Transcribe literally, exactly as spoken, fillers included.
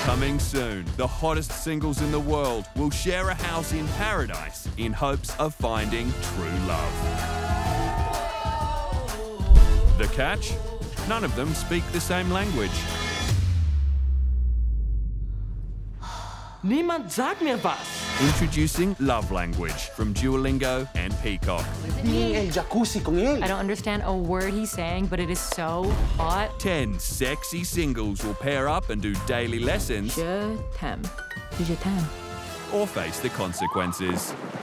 Coming soon, the hottest singles in the world will share a house in paradise in hopes of finding true love. The catch? None of them speak the same language. Niemand sagt mir was. Introducing Love Language from Duolingo and Peacock. El jacuzzi con él. I don't understand a word he's saying, but it is so hot. Ten sexy singles will pair up and do daily lessons Je t'aime. Je t'aime. or face the consequences.